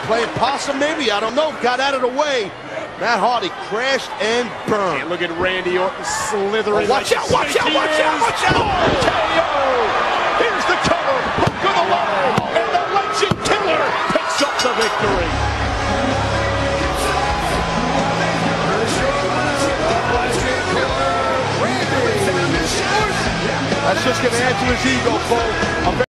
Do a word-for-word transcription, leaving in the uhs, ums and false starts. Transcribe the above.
playing possum maybe, I don't know. Got out of the way. Matt Hardy crashed and burned. And look at Randy Orton slithering. Oh, watch like out, watch out, watch out, watch out! Oh, K O! Here's the cover. Hook of the line. And the Legend Killer picks up the victory. That's just going to add to his ego, Cole.